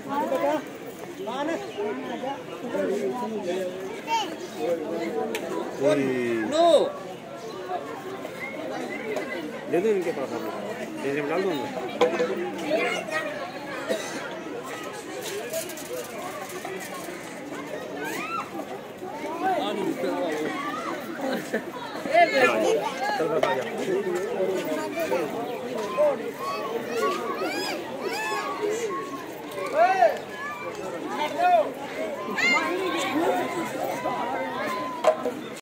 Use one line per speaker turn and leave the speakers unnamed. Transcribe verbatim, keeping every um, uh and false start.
No दे दो इनके पास, आप डाल दूंगा। चल